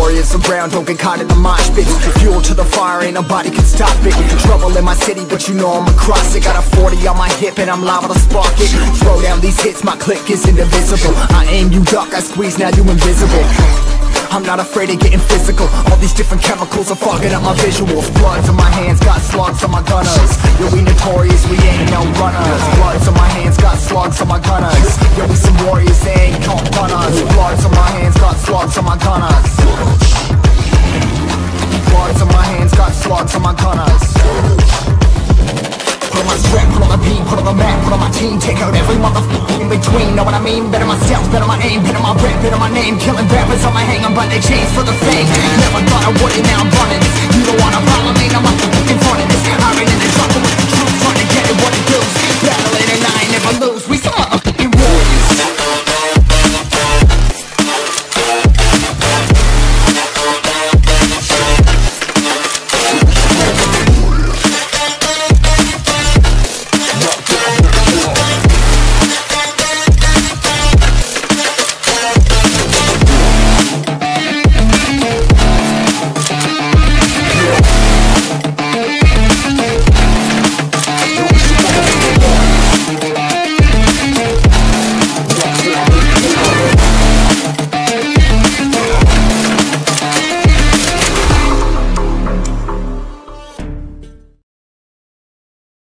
notorious around, don't get caught in the mosh pit. Fuel to the fire, ain't nobody can stop it. Trouble in my city, but you know I'm across it. Got a 40 on my hip and I'm liable to spark it. Throw down these hits, my click is indivisible. I aim, you duck, I squeeze, now you invisible. I'm not afraid of getting physical. All these different chemicals are fogging up my visuals. Bloods on my hands, got slugs on my gunners. Yo, we notorious, we ain't no runners. Bloods on my hands, got slugs on my gunners. Yo, we some warriors, they ain't gon' run us. Bloods on my hands, got slugs on my gunners. Bloods on my hands, got slugs on my gunners. Put on my strap, put on the beat, put on the map, put on my team. Take out every motherfucker in between, know what I mean? Better myself, better my aim, better my rap, better my name. Killing rappers on my hang, I'm by their chains for the fame. Never thought I would, and now I'm running. You don't wanna follow me, now I'm fucking